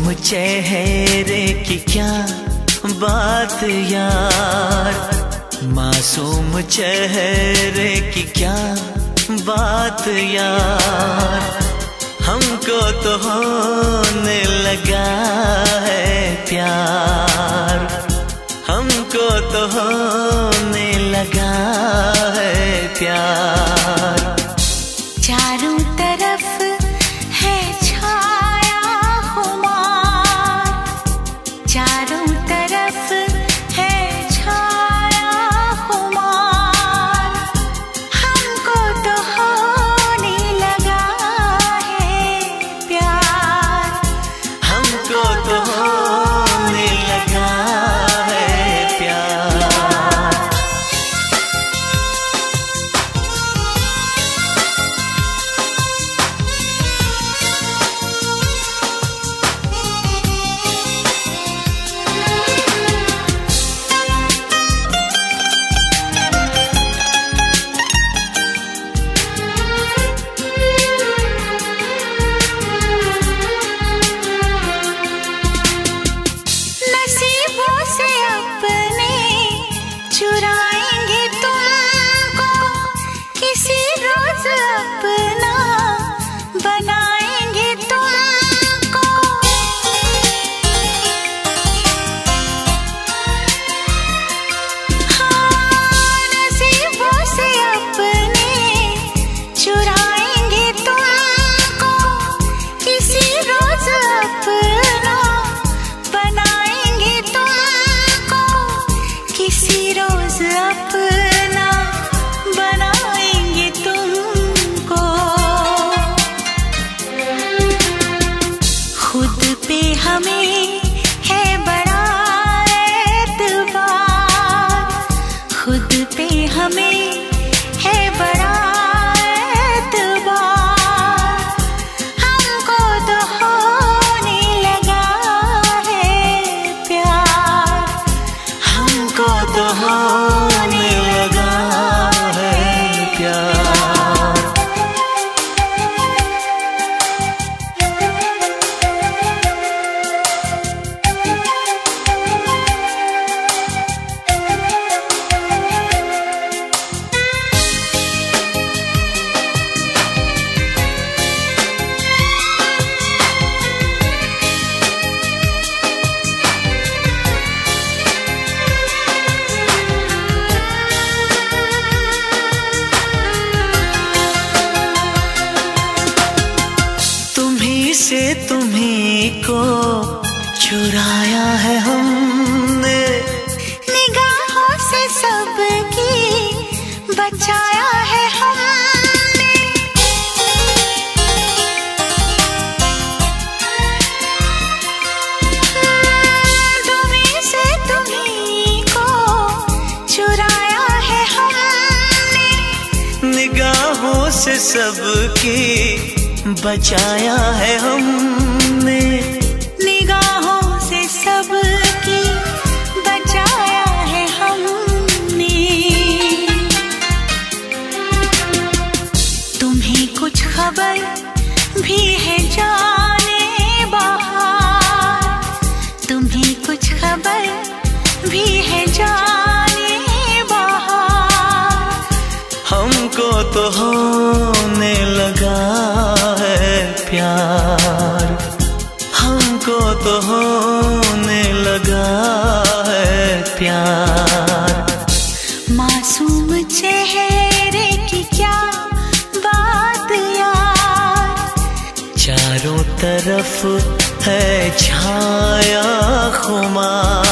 मासूम चेहरे की क्या बात यार, मासूम चेहरे की क्या बात यार, हमको तो होने लगा है प्यार, हमको तो होने लगा है प्यार। चारों तरफ है छाया खुमार, चारों तरफ है छाया खुमार, हमको तो होने लगा है प्यार, हमको तो होने लगा है प्यार। चुराएंगे तुमको किसी रोज अपना, बनाएंगे तुमको, हाँ नसीबों से अपने चुराएंगे तुमको किसी रोज अपना, बनाएंगे तुमको किसी रोज अपना, बनाएंगे तुमको। खुद पे हमें है बड़ा एतबार, खुद पे हमें है बड़ा एतबार, हमको तो होने लगा है प्यार, हमको तो होने लगा है प्यार। से तुम्ही को चुराया है हमने, निगाहों से सबकी बचाया है हमने, तुम्ही से तुम्ही को चुराया है हमने, निगाहों से सबकी बचाया है हमने, निगाहों से सबकी बचाया है हमने। तुम्हें कुछ खबर भी है जाने बाहर, तुम्हें कुछ खबर भी है जाने बाहर, हमको तो होने लगा है प्यार, हमको तो होने लगा है प्यार। मासूम चेहरे की क्या बात यार, चारों तरफ है छाया खुमार,